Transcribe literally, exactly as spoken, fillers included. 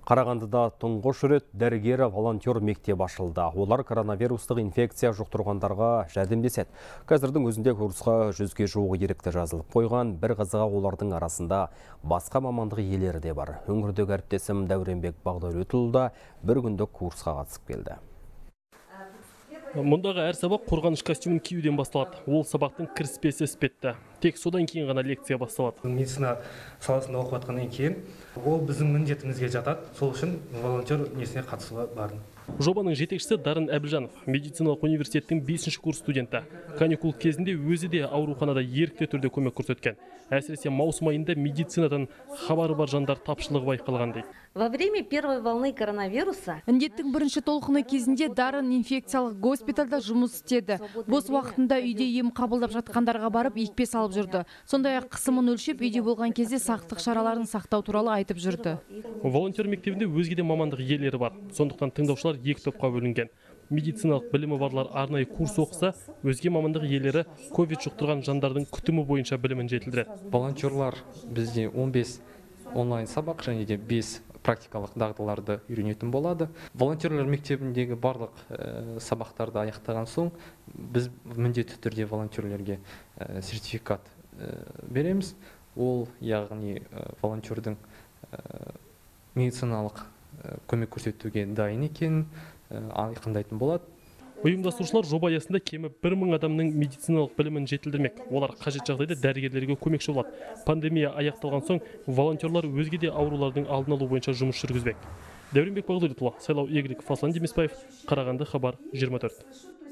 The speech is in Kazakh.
Қарағандыда тұңғыш рет дәрігер волонтер мектеп ашылды. Олар коронавирустық инфекция жұқтырғандарға жәрдемдеседі. Қазірдің өзінде курсқа жүзге жуық ерікті жазылып қойған. Bir қызығы олардың арасында басқа мамандық иелері де бар. Өңірдегі әріптесім Дәуренбек Бағдәулетұлы да бір күндік курсқа қатысып келді. Мұндағы әр сабақ қорғаныш костюмын киюден басталады. Ол сабақтың кіріспесі іспетті. Тек содан кейін ғана лекция басталады. Медицина саласында оқып жатқаннан кейін ол біздің міндетімізге жатады. Сол үшін волонтер несіне қатысуға бардым. Жобаның жетекшісі Дарын Әбілжанов, медициналық университеттің бесінші курс студенті. Каникул кезінде өзі де ауруханада ерікті түрде көмек көрсеткен. Әсіресе маусым айында медицинадан хабары бар жандар тапшылығы байқалған дейді. Во время первой волны коронавируса індеттің бірінші толқыны кезінде Дарын инфекциялық госпитальда жұмыс істеді. Бос уақытында үйде ем қабылдап жатқандарға барып екпе салып жүрді. Сондай-ақ қысымын өлшеп, үйде болған кезде сақтық шараларын сақтау туралы айтып жүрді. Волонтер мектебінде өзге де мамандық иелері бар. Сондықтан тыңдаушылар екі топқа бөлінген. Медициналық білімі барлар арнайы курс оқыса, өзге мамандық иелері ковид жұқтырған жандардың күтімі бойынша білімін жетілдіреді. Волонтерлар бізде он бес онлайн сабақ және де бес практикалық дағдыларды үйренетін болады. Волонтерлар мектебіндегі барлық ә, сабақтарды аяқтаған соң, біз міндетті түрде волонтерлерге ә, сертификат ә, береміз. Ол яғни ә, волонтердің ә, медициналық ә, көмек көрсетуге дайын екенін ә, айқындайтын болады. Ұйымдастырушылар жоба аясында кемі бір мың адамның медициналық білімін жетілдірмек. Олар қажет жағдайда дәрігерлерге көмекші болады. Пандемия аяқталған соң волонтерлар өзге де аурулардың алдын алу бойынша жұмыс жүргізбек. Дәуренбек Бағдәулетұлы, Сайлау Игіліков, Аслан Демесбаев, Қарағанды, Хабар жиырма төрт.